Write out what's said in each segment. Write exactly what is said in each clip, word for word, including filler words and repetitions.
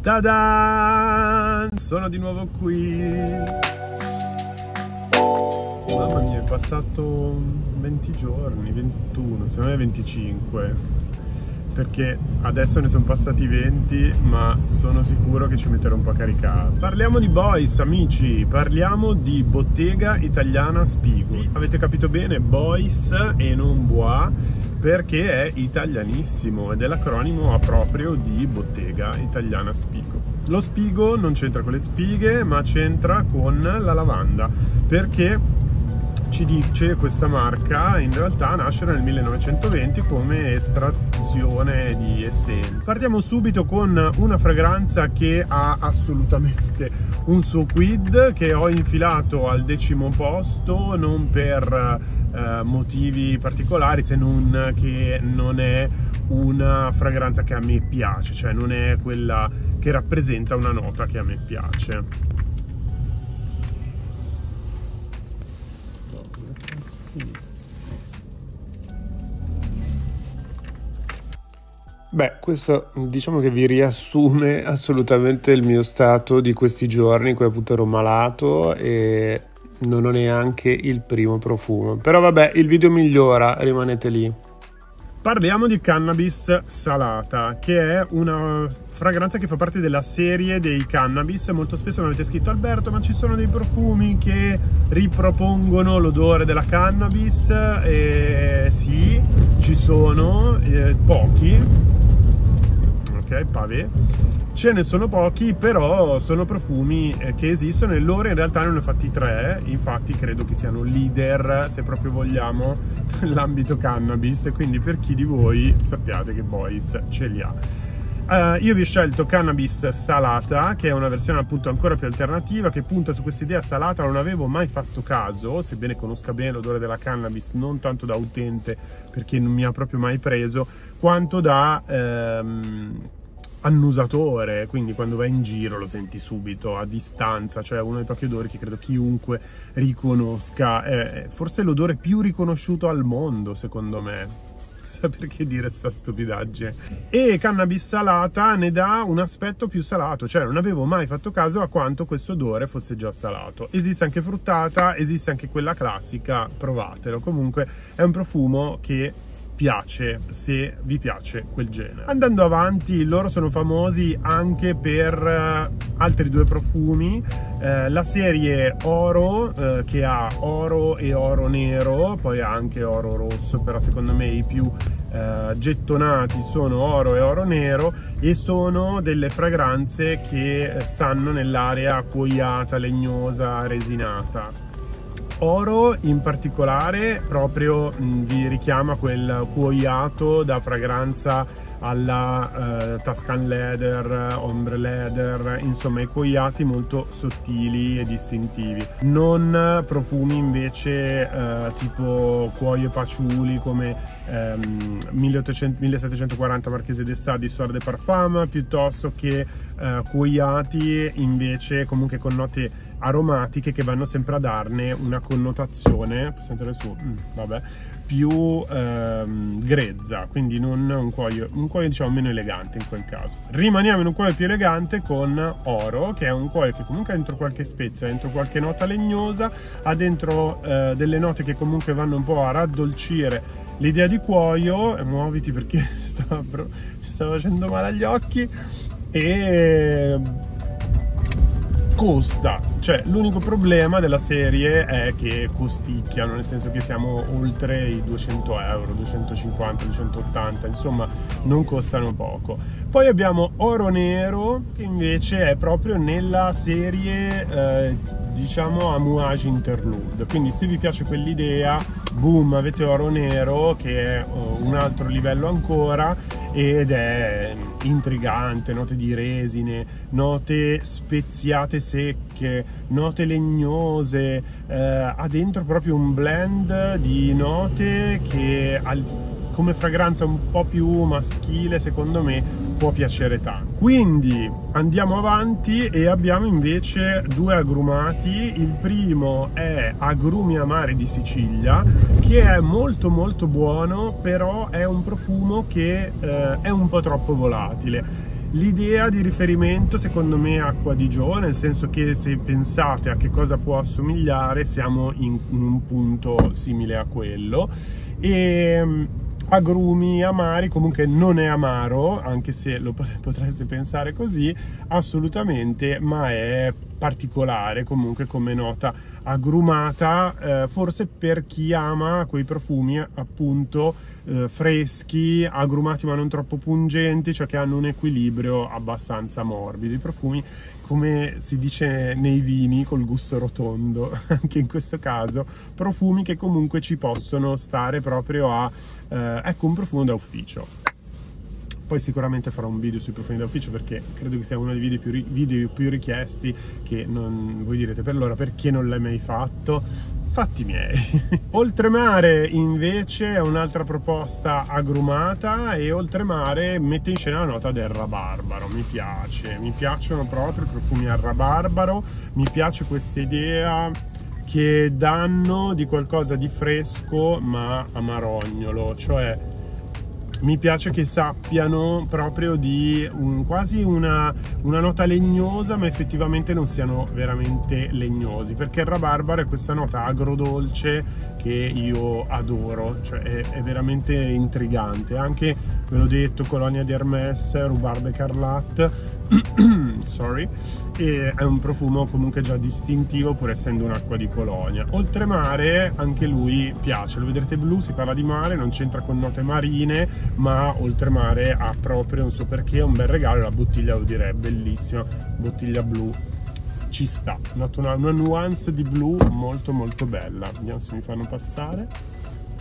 Ta-da! Sono di nuovo qui. Mamma mia, è passato venti giorni, ventuno, secondo me venticinque. Perché adesso ne sono passati venti, ma sono sicuro che ci metterò un po' a caricare. Parliamo di Bois, amici, parliamo di Bottega Italiana Spigo. Sì, avete capito bene, Bois e non Bois, perché è italianissimo ed è l'acronimo proprio di Bottega Italiana Spigo. Lo spigo non c'entra con le spighe, ma c'entra con la lavanda, perché ci dice questa marca in realtà nasce nel millenovecentoventi come estrazione di essenza. Partiamo subito con una fragranza che ha assolutamente un suo quid, che ho infilato al decimo posto non per eh, motivi particolari, se non che non è una fragranza che a me piace, cioè non è quella che rappresenta una nota che a me piace. Beh, questo diciamo che vi riassume assolutamente il mio stato di questi giorni in cui appunto ero malato e non ho neanche il primo profumo. Però vabbè, il video migliora, rimanete lì. Parliamo di Cannabis Salata, che è una fragranza che fa parte della serie dei Cannabis. Molto spesso mi avete scritto: Alberto, ma ci sono dei profumi che ripropongono l'odore della cannabis? E sì, ci sono, eh, pochi. Ok, pavé. Ce ne sono pochi, però sono profumi che esistono e loro in realtà ne hanno fatti tre. Infatti credo che siano leader, se proprio vogliamo, nell'ambito cannabis, quindi per chi di voi sappiate che Bois ce li ha. Uh, io vi ho scelto Cannabis Salata, che è una versione appunto ancora più alternativa, che punta su questa idea salata. Non avevo mai fatto caso, sebbene conosca bene l'odore della cannabis, non tanto da utente perché non mi ha proprio mai preso, quanto da ehm, annusatore, quindi quando vai in giro lo senti subito a distanza, cioè uno dei pochi odori che credo chiunque riconosca, è forse l'odore più riconosciuto al mondo secondo me. Sa perché dire sta stupidaggine. E Cannabis Salata ne dà un aspetto più salato, cioè non avevo mai fatto caso a quanto questo odore fosse già salato. Esiste anche fruttata, esiste anche quella classica, provatelo. Comunque è un profumo che piace se vi piace quel genere. Andando avanti, loro sono famosi anche per uh, altri due profumi, uh, la serie Oro, uh, che ha oro e oro nero, poi ha anche oro rosso, però secondo me i più uh, gettonati sono oro e oro nero, e sono delle fragranze che stanno nell'area cuoiata, legnosa, resinata. Oro in particolare proprio mh, vi richiama quel cuoiato da fragranza alla eh, Tuscan Leather, Ombre Leather, insomma i cuoiati molto sottili e distintivi. Non profumi invece eh, tipo cuoio e patchouli come ehm, millesettecentoquaranta Marchese de Sade di Soir de Parfum, piuttosto che eh, cuoiati invece comunque con note aromatiche che vanno sempre a darne una connotazione, possiamo tirare su, mm, vabbè, più ehm, grezza, quindi non un cuoio, un cuoio diciamo meno elegante in quel caso. Rimaniamo in un cuoio più elegante con Oro, che è un cuoio che comunque ha dentro qualche spezia, ha dentro qualche nota legnosa, ha dentro eh, delle note che comunque vanno un po' a raddolcire l'idea di cuoio. Muoviti perché stava, stava facendo male agli occhi. E costa, cioè l'unico problema della serie è che costicchiano, nel senso che siamo oltre i duecento euro, duecentocinquanta, duecentottanta, insomma non costano poco. Poi abbiamo Oro Nero, che invece è proprio nella serie eh, diciamo Amouage Interlude, quindi se vi piace quell'idea, boom, avete Oro Nero, che è uh, un altro livello ancora, ed è intrigante, note di resine, note speziate secche, note legnose, eh, ha dentro proprio un blend di note che al, come fragranza un po' più maschile secondo me può piacere tanto. Quindi andiamo avanti e abbiamo invece due agrumati. Il primo è Agrumi Amari di Sicilia, che è molto molto buono, però è un profumo che eh, è un po' troppo volatile. L'idea di riferimento secondo me è Acqua di Gio, nel senso che se pensate a che cosa può assomigliare siamo in, in un punto simile a quello. E agrumi amari, comunque non è amaro, anche se lo potreste pensare così, assolutamente, ma è particolare comunque come nota agrumata, eh, forse per chi ama quei profumi appunto eh, freschi, agrumati ma non troppo pungenti, cioè che hanno un equilibrio abbastanza morbido. I profumi, come si dice nei vini, col gusto rotondo, anche in questo caso profumi che comunque ci possono stare proprio a eh, ecco, un profumo da ufficio. Poi sicuramente farò un video sui profumi da ufficio, perché credo che sia uno dei video più, video più richiesti, che non, voi direte per l'ora perché non l'hai mai fatto? Fatti miei. Oltremare invece è un'altra proposta agrumata, e Oltremare mette in scena la nota del rabarbaro. Mi piace, mi piacciono proprio i profumi al rabarbaro, mi piace questa idea che danno di qualcosa di fresco ma amarognolo, cioè mi piace che sappiano proprio di un, quasi una, una nota legnosa, ma effettivamente non siano veramente legnosi, perché il rabarbaro è questa nota agrodolce che io adoro, cioè è, è veramente intrigante. Anche, ve l'ho detto, Colonia di Hermès, Rhubarbe Écarlate, sorry, e è un profumo comunque già distintivo pur essendo un'acqua di Colonia. Oltremare anche lui piace, lo vedrete blu, si parla di mare, non c'entra con note marine, ma Oltremare ha proprio un suo perché, è un bel regalo. La bottiglia, lo direi, è bellissima, bottiglia blu, ci sta, una, una nuance di blu molto molto bella. Vediamo se mi fanno passare.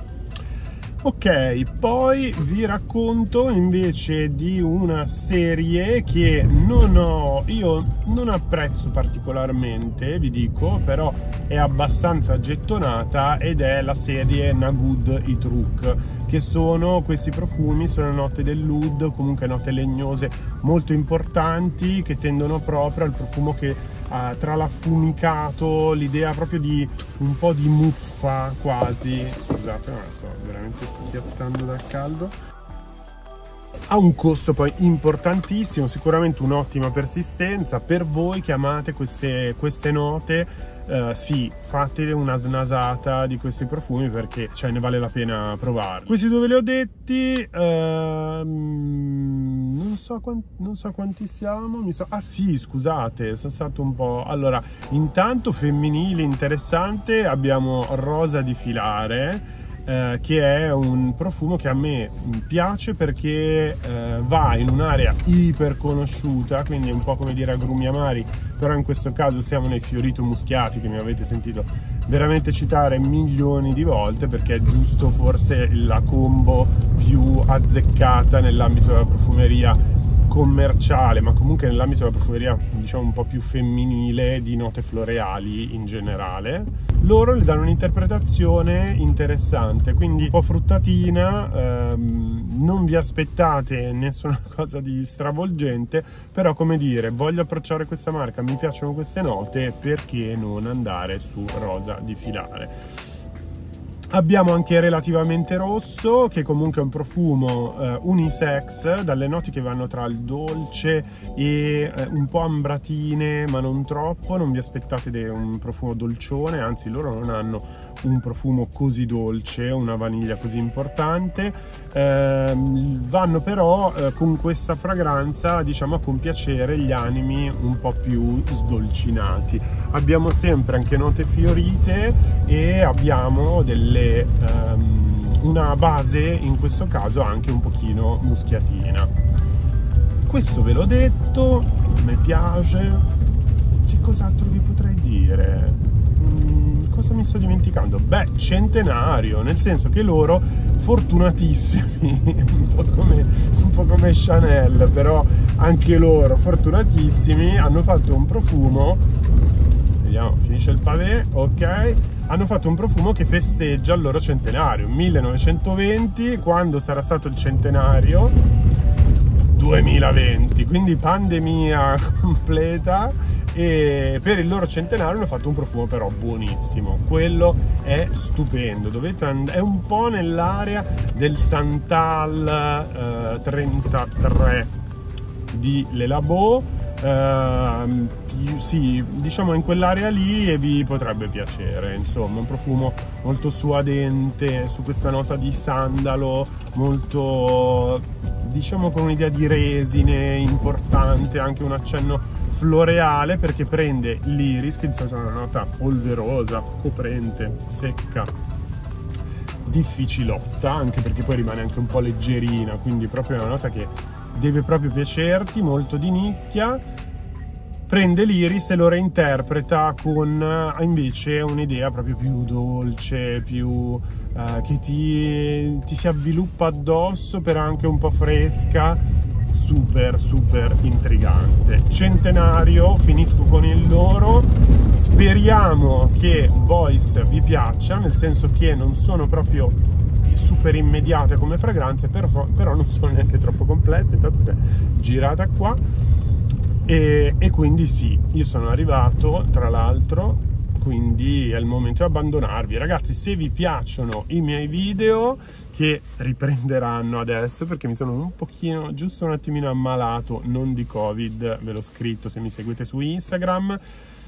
Ok, poi vi racconto invece di una serie che non ho, io non apprezzo particolarmente, vi dico, però è abbastanza gettonata, ed è la serie Nagud Itruk, che sono questi profumi, sono note dell'oud, comunque note legnose molto importanti, che tendono proprio al profumo che Uh, tra l'affumicato, l'idea proprio di un po' di muffa quasi, scusate ma sto veramente schiattando dal caldo. Ha un costo poi importantissimo, sicuramente un'ottima persistenza. Per voi che amate queste, queste note, Uh, sì, fate una snasata di questi profumi, perché cioè, ne vale la pena provarli. Questi due ve li ho detti, uh, non, so non so quanti siamo, mi so ah sì, scusate, sono stato un po'... Allora, intanto femminili interessante, abbiamo Rosa di Filare, Uh, che è un profumo che a me piace perché uh, va in un'area iper conosciuta, quindi è un po' come dire agrumi amari, però in questo caso siamo nei fiorito muschiati, che mi avete sentito veramente citare milioni di volte, perché è giusto forse la combo più azzeccata nell'ambito della profumeria commerciale, ma comunque nell'ambito della profumeria diciamo un po' più femminile, di note floreali in generale. Loro le danno un'interpretazione interessante, quindi un po' fruttatina, ehm, non vi aspettate nessuna cosa di stravolgente, però come dire, voglio approcciare questa marca, mi piacciono queste note, perché non andare su Rosa di Filare. Abbiamo anche Relativamente Rosso, che comunque è un profumo eh, unisex, dalle noti che vanno tra il dolce e eh, un po' ambratine, ma non troppo. Non vi aspettate un profumo dolcione, anzi loro non hanno un profumo così dolce, una vaniglia così importante. Eh, vanno però eh, con questa fragranza, diciamo, a compiacere gli animi un po' più sdolcinati. Abbiamo sempre anche note fiorite e abbiamo delle Um, una base, in questo caso anche un pochino muschiatina. Questo ve l'ho detto, mi piace. Che cos'altro vi potrei dire? Mm, cosa mi sto dimenticando? Beh, Centenario, nel senso che loro, fortunatissimi, un po' come, un po' come Chanel, però anche loro fortunatissimi, hanno fatto un profumo, vediamo, finisce il pavé, ok, hanno fatto un profumo che festeggia il loro centenario, millenovecentoventi, quando sarà stato il centenario, duemilaventi, quindi pandemia completa, e per il loro centenario hanno fatto un profumo però buonissimo. Quello è stupendo, dovete and- è un po' nell'area del Santal eh, trentatré, di Le Labo, eh, sì, diciamo in quell'area lì, e vi potrebbe piacere. Insomma, un profumo molto suadente, su questa nota di sandalo, molto, diciamo, con un'idea di resine importante, anche un accenno floreale, perché prende l'iris, che è una nota polverosa, coprente, secca, difficilotta, anche perché poi rimane anche un po' leggerina, quindi proprio una nota che deve proprio piacerti, molto di nicchia. Prende l'iris e lo reinterpreta con invece un'idea proprio più dolce, più uh, che ti, ti si avviluppa addosso, però anche un po' fresca, super super intrigante. Centenario, finisco con il loro. Speriamo che Voice vi piaccia, nel senso che non sono proprio super immediate come fragranze, però, però non sono neanche troppo complesse. Intanto si è girata qua e, e quindi sì, io sono arrivato, tra l'altro, quindi è il momento di abbandonarvi. Ragazzi, se vi piacciono i miei video, che riprenderanno adesso perché mi sono un pochino, giusto un attimino ammalato, non di Covid, ve l'ho scritto se mi seguite su Instagram,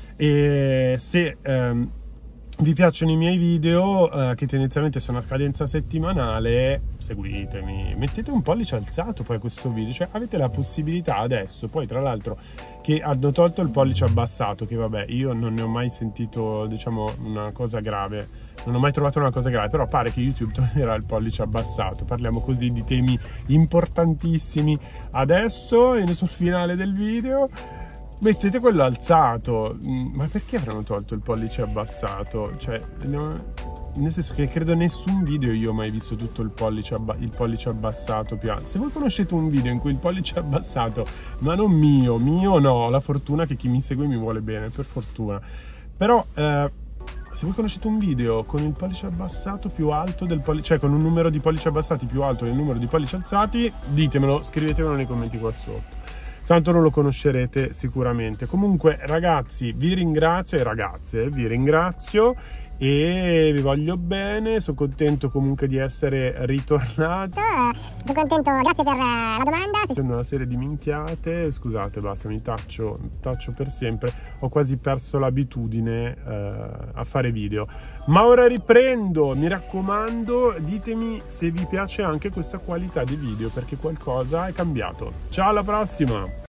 e se ehm, vi piacciono i miei video, eh, che tendenzialmente sono a cadenza settimanale, seguitemi, mettete un pollice alzato poi a questo video, cioè avete la possibilità adesso, poi tra l'altro che hanno tolto il pollice abbassato, che vabbè, io non ne ho mai sentito, diciamo, una cosa grave, non ho mai trovato una cosa grave, però pare che YouTube toglierà il pollice abbassato. Parliamo così di temi importantissimi adesso, e sul finale del video mettete quello alzato. Ma perché avranno tolto il pollice abbassato? Cioè, nel senso che credo nessun video io ho mai visto tutto il pollice, abba il pollice abbassato più alto. Se voi conoscete un video in cui il pollice è abbassato, ma non mio, mio no, ho la fortuna che chi mi segue mi vuole bene, per fortuna. Però eh, se voi conoscete un video con il pollice abbassato più alto del pollice, cioè con un numero di pollici abbassati più alto del numero di pollici alzati, ditemelo, scrivetemelo nei commenti qua sotto. Tanto non lo conoscerete sicuramente. Comunque ragazzi, vi ringrazio, e ragazze, vi ringrazio e vi voglio bene. Sono contento comunque di essere ritornato. Sono contento, grazie per la domanda. Facendo una serie di minchiate, scusate, basta, mi taccio, taccio per sempre. Ho quasi perso l'abitudine eh, a fare video. Ma ora riprendo, mi raccomando, ditemi se vi piace anche questa qualità di video, perché qualcosa è cambiato. Ciao, alla prossima!